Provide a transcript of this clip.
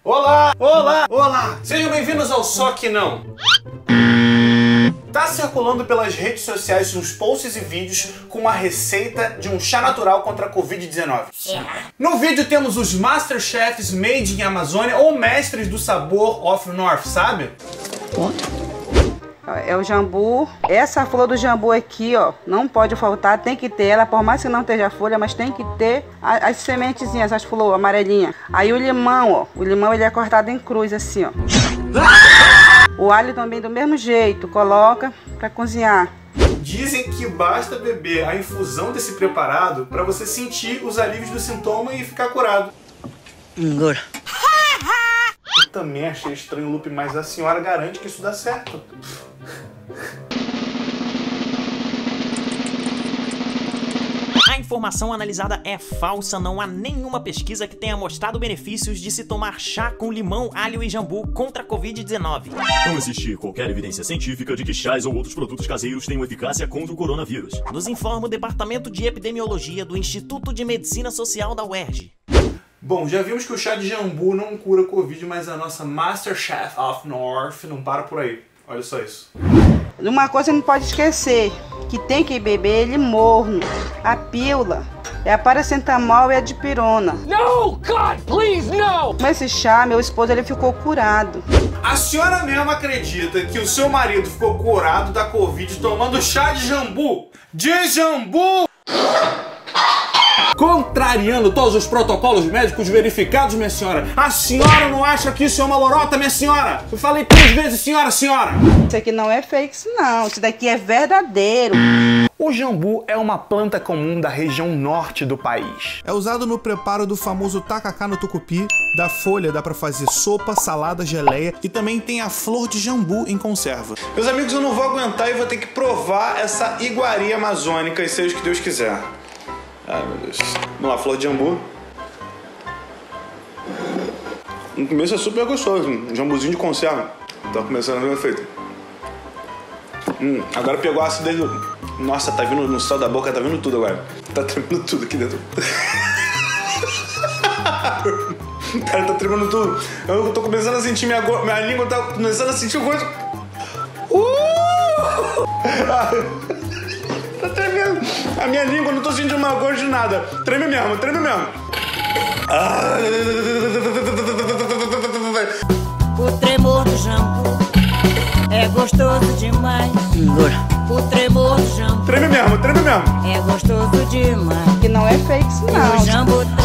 Olá, olá, olá! Sejam bem-vindos ao Só Que Não. Tá circulando pelas redes sociais uns posts e vídeos com uma receita de um chá natural contra a Covid-19. No vídeo temos os Masterchefs Made in Amazônia ou Mestres do Sabor of North, sabe? É o jambu. Essa flor do jambu aqui, ó, não pode faltar, tem que ter ela, por mais que não esteja folha, mas tem que ter as sementezinhas, as flores amarelinhas. Aí o limão, ó, o limão ele é cortado em cruz assim, ó. O alho também do mesmo jeito, coloca pra cozinhar. Dizem que basta beber a infusão desse preparado para você sentir os alívios do sintoma e ficar curado. Eu também achei estranho o loop, mas a senhora garante que isso dá certo. A informação analisada é falsa, não há nenhuma pesquisa que tenha mostrado benefícios de se tomar chá com limão, alho e jambu contra a Covid-19. Não existe qualquer evidência científica de que chás ou outros produtos caseiros tenham eficácia contra o coronavírus. Nos informa o Departamento de Epidemiologia do Instituto de Medicina Social da UERJ. Bom, já vimos que o chá de jambu não cura Covid, mas a nossa Masterchef of North não para por aí. Olha só isso. Uma coisa não pode esquecer, que tem que beber ele morno. A pílula é a paracetamol e a dipirona. No, God, please, no! Com esse chá, meu esposo ele ficou curado. A senhora mesmo acredita que o seu marido ficou curado da Covid tomando chá de jambu? De jambu! Contrariando todos os protocolos médicos verificados, minha senhora. A senhora não acha que isso é uma lorota, minha senhora? Eu falei 3 vezes, senhora. Isso aqui não é fake, não. Isso daqui é verdadeiro. O jambu é uma planta comum da região norte do país. É usado no preparo do famoso tacacá no tucupi. Da folha dá pra fazer sopa, salada, geleia e também tem a flor de jambu em conserva. Meus amigos, eu não vou aguentar e vou ter que provar essa iguaria amazônica e seja o que Deus quiser. Ai, meu Deus. Vamos lá, flor de jambu. No começo é super gostoso, um jambuzinho de conserva. Tá começando a ver o efeito. Agora pegou a acidez do... Nossa, tá vindo no céu da boca, tá vindo tudo agora. Tá tremendo tudo aqui dentro. Cara, tá tremendo tudo. Eu tô começando a sentir minha língua tá começando a sentir o gosto. Tá tremendo. A minha língua, não tô sentindo mais gosto de nada. Treme mesmo, treme mesmo. O tremor do jambu é gostoso demais. O tremor do jambu treme mesmo, treme mesmo. é gostoso demais. Que não é fake, E não. o jambu